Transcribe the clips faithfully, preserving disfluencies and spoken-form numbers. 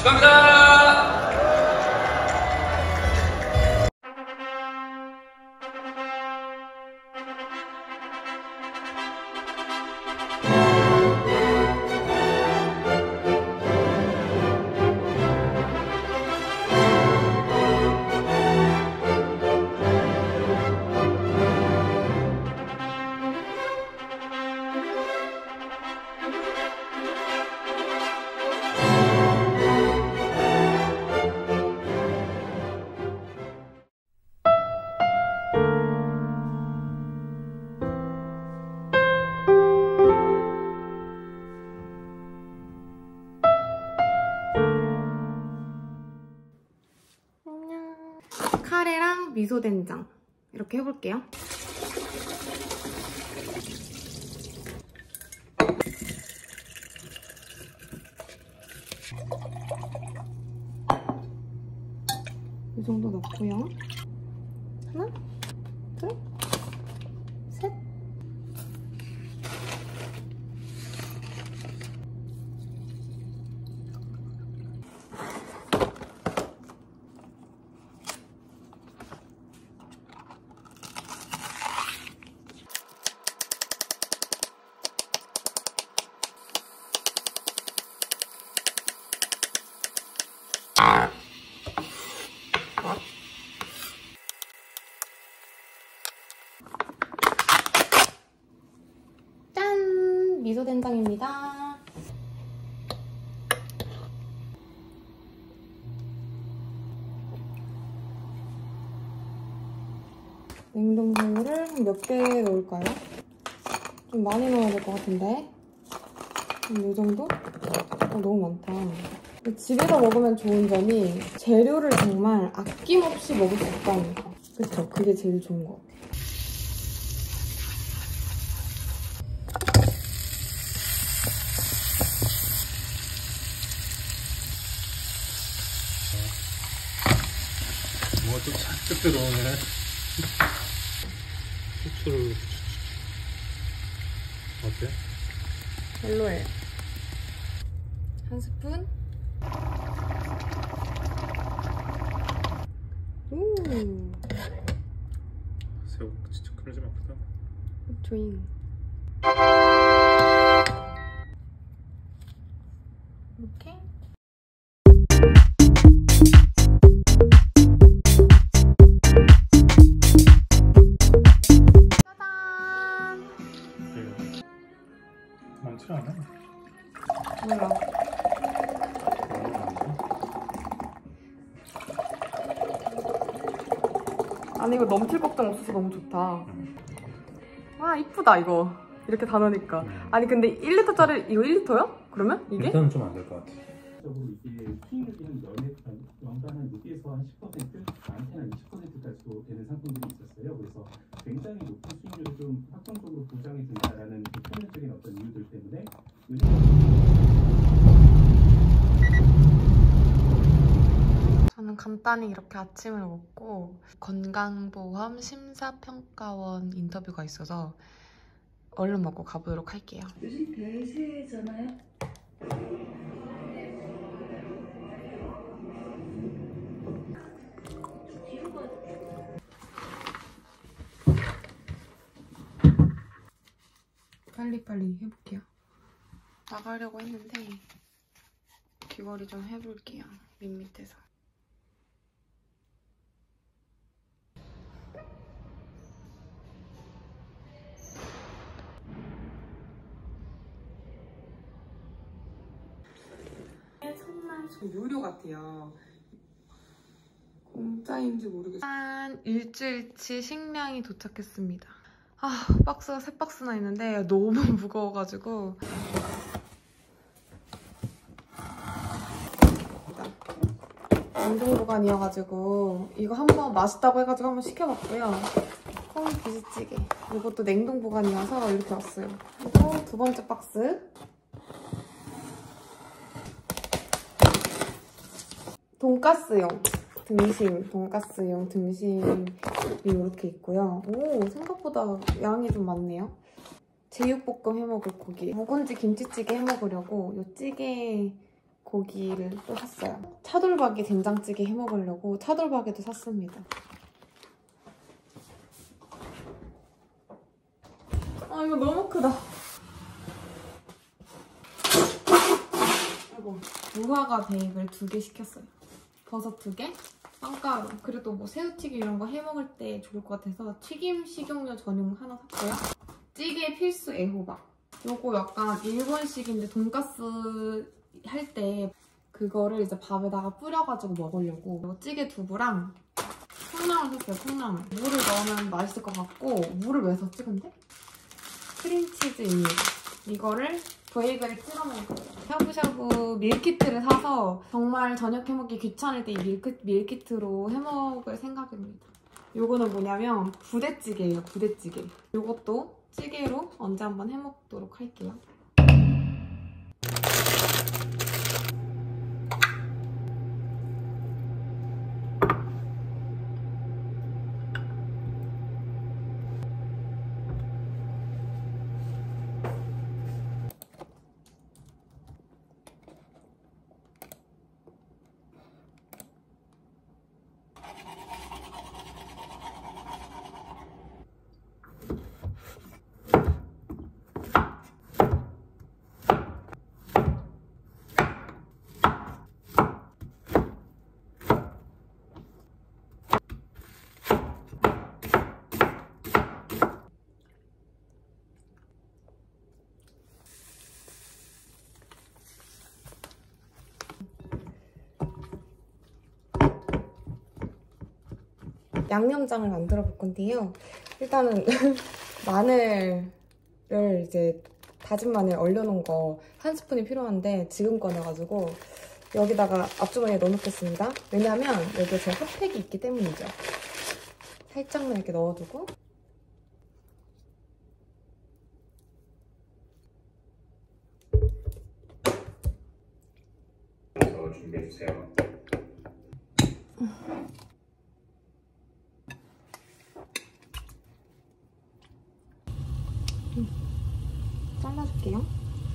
축하합니다. 카레랑 미소된장 이렇게 해볼게요. 이 정도 넣고요. 하나, 둘, 셋. 짠! 미소된장입니다. 냉동새우를 한 몇 개 넣을까요? 좀 많이 넣어야 될 것 같은데? 이 정도? 어, 너무 많다. 집에서 먹으면 좋은 점이 재료를 정말 아낌없이 먹을 수 있다는 거. 그쵸? 그게 제일 좋은 것 같아요. 뭐가 또 잔뜩 들어오네. 후추를 어때? 별로예요. 한 스푼. 오. 새우 진짜 그러지 마쁘다. 조잉. 이렇게. 짜잔. 네. 많지 않아? 몰라. 아니 이거 넘칠 걱정 없어서 너무 좋다. 음. 와 이쁘다 이거. 이렇게 다 넣으니까. 음. 아니 근데 일 리터짜리 이거 일 리터야? 그러면 이게? 일단은 좀 안 될 것 같아. 적으로 이게 수익률이 연에 연간 한 육에서 한 십 퍼센트, 많게는 한 이십 퍼센트까지도 되는 상품들이 있었어요. 그래서 굉장히 높은 수익률이 좀 확정적으로 보장이 된다라는 그 표면적인 어떤 이유들 때문에 저는 간단히 이렇게 아침을 먹고 건강보험 심사평가원 인터뷰가 있어서 얼른 먹고 가보도록 할게요. 요즘 대세잖아요? 빨리빨리 해볼게요. 나가려고 했는데 귀걸이 좀 해볼게요. 밋밋해서. 정말 유료 같아요. 공짜인지 모르겠어요. 한 일주일치 식량이 도착했습니다. 아, 박스가 세 박스나 있는데 너무 무거워가지고 냉동 보관이어가지고 이거 한번 맛있다고 해가지고 한번 시켜봤고요. 콩 부시찌개. 이것도 냉동 보관이어서 이렇게 왔어요. 그리고 두 번째 박스. 돈가스용 등심, 돈가스용 등심이 이렇게 있고요. 오, 생각보다 양이 좀 많네요. 제육볶음 해먹을 고기, 묵은지 김치찌개 해먹으려고 이 찌개 고기를 또 샀어요. 차돌박이 된장찌개 해먹으려고 차돌박이도 샀습니다. 아 이거 너무 크다. 아이고, 무화과 베이글 두 개 시켰어요. 버섯 두 개, 빵가루, 그래도 뭐 새우튀김 이런 거 해먹을 때 좋을 것 같아서 튀김 식용유 전용 하나 샀고요. 찌개 필수 애호박. 요거 약간 일본식인데 돈가스 할 때 그거를 이제 밥에다가 뿌려가지고 먹으려고. 요 찌개 두부랑 콩나물 샀어요, 콩나물. 물을 넣으면 맛있을 것 같고, 물을 왜 샀지 근데? 크림치즈입니다. 이거를 베이글에 찍어 먹을 거예요. 샤브샤브 밀키트를 사서 정말 저녁 해먹기 귀찮을 때 이 밀크, 밀키트로 해먹을 생각입니다. 요거는 뭐냐면 부대찌개예요, 부대찌개. 요것도 찌개로 언제 한번 해먹도록 할게요. 양념장을 만들어 볼 건데요. 일단은 마늘을 이제 다진 마늘 얼려놓은 거 한 스푼이 필요한데 지금 꺼내가지고 여기다가 앞주머니에 넣어놓겠습니다. 왜냐면 여기에 제 핫팩이 있기 때문이죠. 살짝만 이렇게 넣어두고 준비해주세요. 잘라줄게요.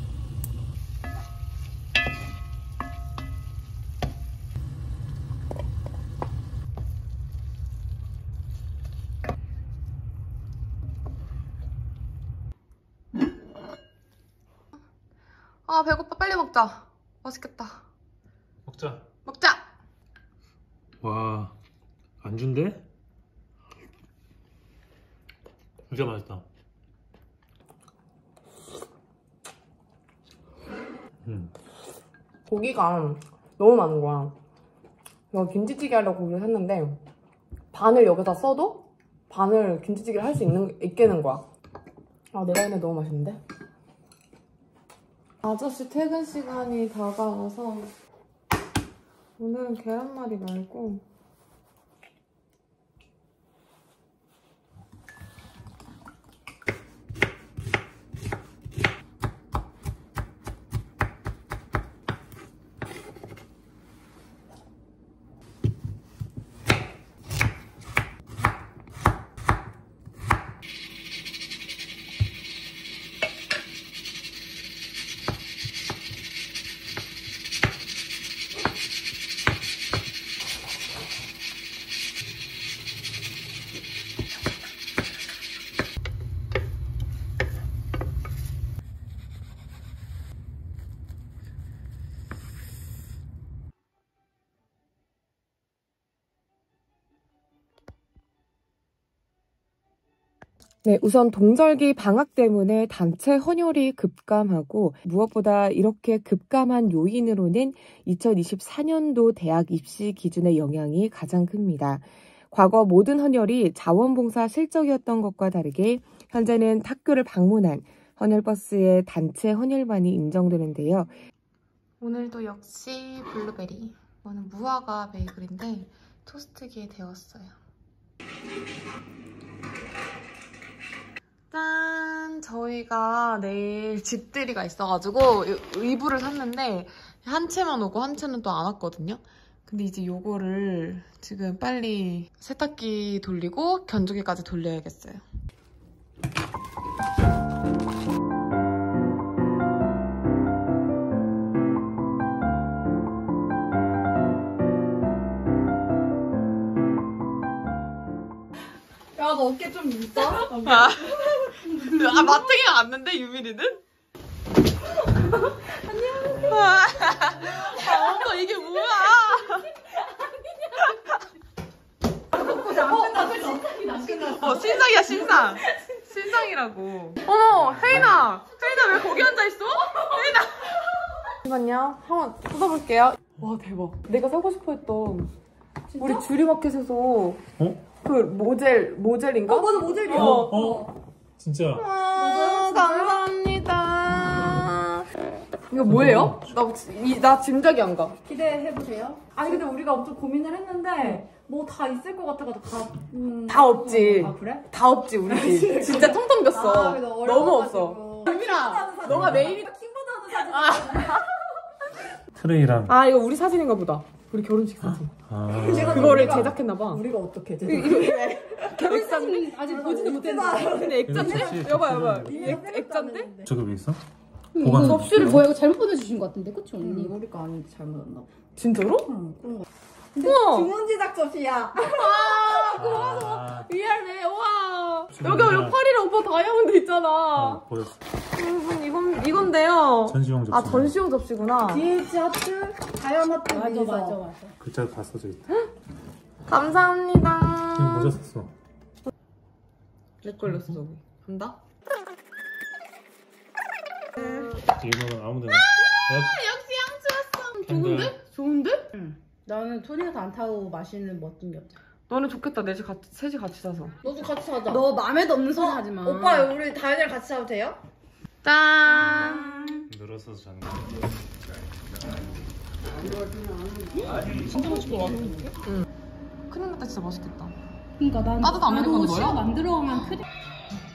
아 배고파, 빨리 먹자. 맛있겠다. 먹자. 먹자! 와, 안 준대? 진짜 맛있다. 음. 고기가 너무 많은 거야. 내가 김치찌개 하려고 고기를 샀는데 반을 여기다 써도 반을 김치찌개를 할 수 있는, 있겠는 거야. 아, 내가 했는데 너무 맛있는데? 아저씨 퇴근 시간이 다가와서 오늘은 계란말이 말고 네, 우선 동절기 방학 때문에 단체 헌혈이 급감하고 무엇보다 이렇게 급감한 요인으로는 이천이십사 년도 대학 입시 기준의 영향이 가장 큽니다. 과거 모든 헌혈이 자원봉사 실적이었던 것과 다르게 현재는 학교를 방문한 헌혈버스의 단체 헌혈만이 인정되는데요. 오늘도 역시 블루베리, 이거는 무화과 베이글인데 토스트기에 데웠어요. 짠! 저희가 내일 집들이가 있어가지고 이불을 샀는데 한 채만 오고 한 채는 또 안 왔거든요. 근데 이제 요거를 지금 빨리 세탁기 돌리고 건조기까지 돌려야겠어요. 나도 어깨 좀 있어? 아, 아 마탱이가 왔는데 유민이는? 안녕하세요. 아, 엄마 이게 뭐야? 어, 신상이야, 신상. 신상이라고. 어머, 혜인아. 혜인아, 왜 거기 앉아있어? 혜인아. 잠시만요. 한번 뜯어볼게요. 와, 대박. 내가 사고 싶어 했던 우리 주리마켓에서 어? 그 모젤, 모젤인가? 어, 맞아, 모델이야. 어? 어? 진짜. 아, 감사합니다. 이거 뭐예요? 나, 이, 나 짐작이 안 가. 기대해보세요. 아니, 근데 우리가 엄청 고민을 했는데, 뭐 다 있을 것 같아가지고 다. 음... 다 없지. 아, 그래? 다 없지, 우리 집. 진짜 텅텅 겼어. 아, 근데 너무 어려워가지고. 없어. 유민아, 너가 메인이. 킹보드 하는 사진. 트레이랑. 아, 이거 우리 사진인가 보다. 우리 결혼식 사진. 아. 그거를 우리가- 제작했나봐. 우리가 어떻게 이거 제 왜? 결혼식 사진 아직 보지도 못했는데. 근데 액자인데? 역시 여봐, 여봐. 네. 액- 액자인데? 저기 왜 있어? 이거 보관. 접시를 저희가 잘못 보내주신 것 같은데, 그치 언니? 음, 우리가 아닌지 잘못했나 봐. 진짜로? 응, 그런 거. 우와! 주문 제작 접시야. 아, 미안해, 우와. 진짜. 여기, 여기 파리랑 오빠 다이아몬드 있잖아. 어, 보였어. 여러분, 이건, 이건데요. 전시용 접시. 아, 전시용 접시구나. 디에이치 하트, 다이언 하트 맞아, 위에서. 맞아, 맞아. 글자도 다 써져 있다. 감사합니다. 이거 모자 썼어. 내 걸렸어, 저기. 간다? 이거는 아무데나. 역시 양치였어. 좋은데? 좋은데? 나는 토니가 안 타고 마시는 멋진 여자. 너는 좋겠다. 넷이 같이, 셋이 같이 사서. 너도 같이 사자. 너 마음에도 없는 소리 하지 마. 오빠, 우리 다이언이랑 같이 사도 돼요? 짠. 늘어서 자는 거. 진짜 맛있게 와. 큰일 났다. 진짜 맛있겠다. 그러니까 난 따뜻한 나도 아메리카노 시어 넣어요? 만들어 오면 크리.